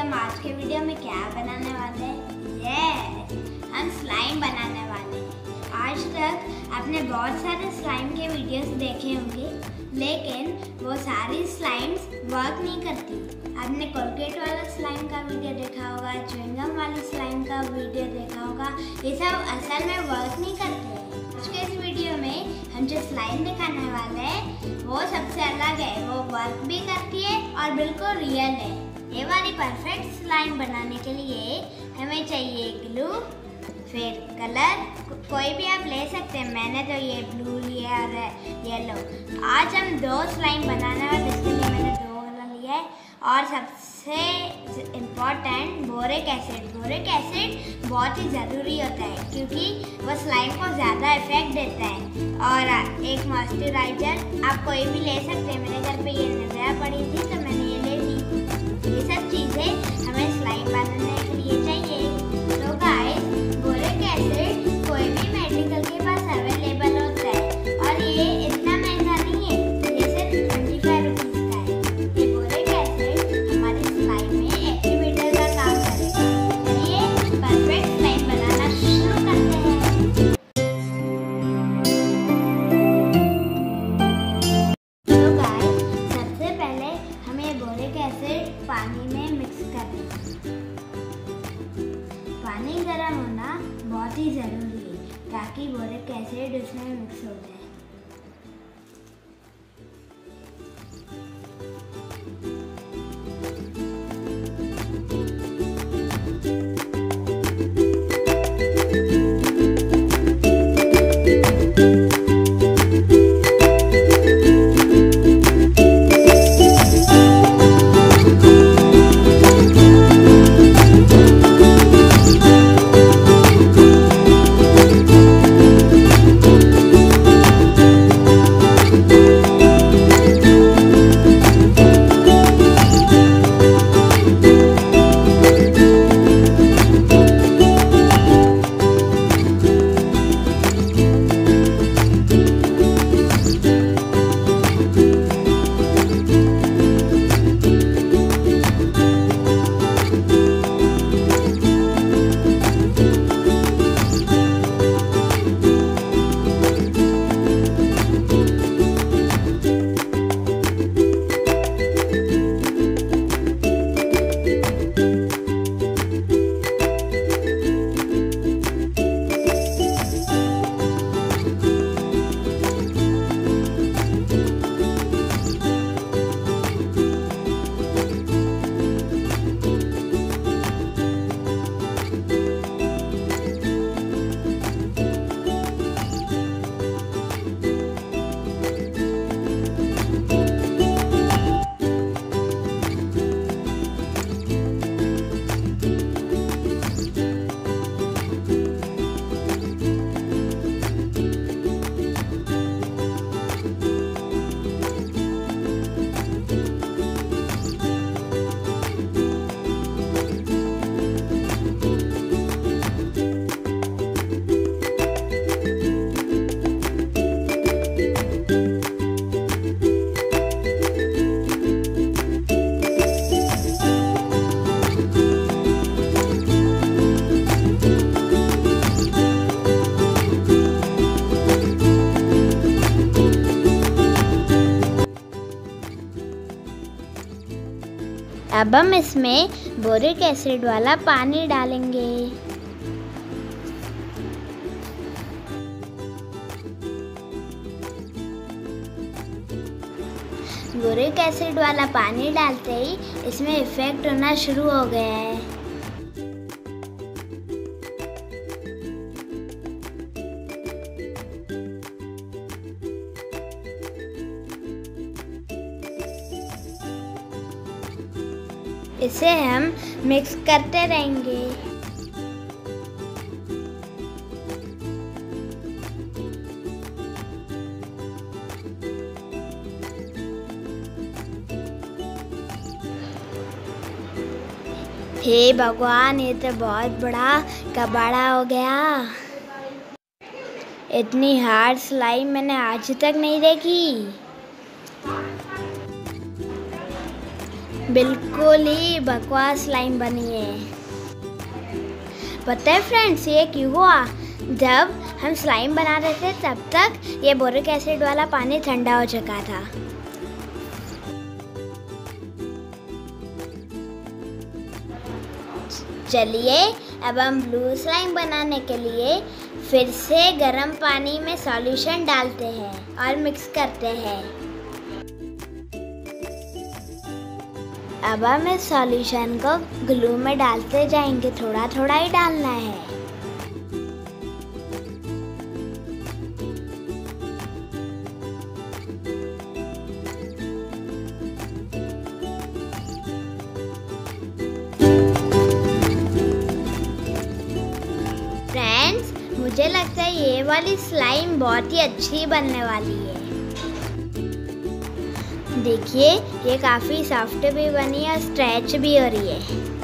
हम आज के वीडियो में क्या बनाने वाले हैं? हम स्लाइम बनाने वाले हैं। आज तक आपने बहुत सारे स्लाइम के वीडियोस देखे होंगे, लेकिन वो सारी स्लाइम्स वर्क नहीं करती। आपने कोलगेट वाला स्लाइम का वीडियो देखा होगा, च्युइंगम वाली स्लाइम का वीडियो देखा होगा। ये सब असल में वर्क नहीं करते। आज के इस वीडियो में हम जो स्लाइम दिखाने वाले हैं वो सबसे अलग है। वो वर्क भी करती है और बिल्कुल रियल है। ये वाली परफेक्ट स्लाइम बनाने के लिए हमें चाहिए ग्लू, फिर कलर कोई भी आप ले सकते हैं। मैंने तो ये ब्लू लिया और येलो। आज हम 2 स्लाइम बनाने वाले, इसके लिए मैंने 2 कलर लिया है। और सबसे important boric acid. Boric acid बहुत ही ज़रूरी होता है क्योंकि वो स्लाइम को ज़्यादा इफेक्ट देता है। और एक मॉइस्चराइजर आप कोई भी ले सकते हैं। मेरे घर पे ये निविया पड़ी थी तो मैंने ये ले ली। ये सब चीज़ें हमें स्लाइम बनाने के लिए चाहिए। तो गाइस, बोरिक एसिड कोई भी मेडिकल के पास अवेलेबल होता है और ये इतना महंगा नहीं है। ये सिर्फ 25 रुपीज़ का है। ये बोरिक एसिड हमारी स्लाइम में एक्टिवेटर का काम करेगा। चलिए परफेक्ट स्लाइम बनाना शुरू करते हैं। तो गाइस, सबसे पहले हमें बोरिक एसिड पानी में मिक्स करना है। पानी गर्म होना बहुत ही ज़रूरी है ताकि बोरिक एसिड उसमें मिक्स हो जाए। अब हम इसमें बोरिक एसिड वाला पानी डालेंगे। बोरिक एसिड वाला पानी डालते ही इसमें इफेक्ट होना शुरू हो गया है। इसे हम मिक्स करते रहेंगे। हे भगवान, ये तो बहुत बड़ा कबाड़ा हो गया। इतनी हार्ड स्लाइम मैंने आज तक नहीं देखी। बिल्कुल ही बकवास स्लाइम बनी है। पता है फ्रेंड्स ये क्यों हुआ? जब हम स्लाइम बना रहे थे तब तक ये बोरिक एसिड वाला पानी ठंडा हो चुका था। चलिए अब हम ब्लू स्लाइम बनाने के लिए फिर से गर्म पानी में सॉल्यूशन डालते हैं और मिक्स करते हैं। अब हम इस सॉल्यूशन को ग्लू में डालते जाएंगे, थोड़ा थोड़ा ही डालना है। फ्रेंड्स मुझे लगता है ये वाली स्लाइम बहुत ही अच्छी बनने वाली है। देखिए ये काफ़ी सॉफ्ट भी बनी है और स्ट्रेच भी हो रही है।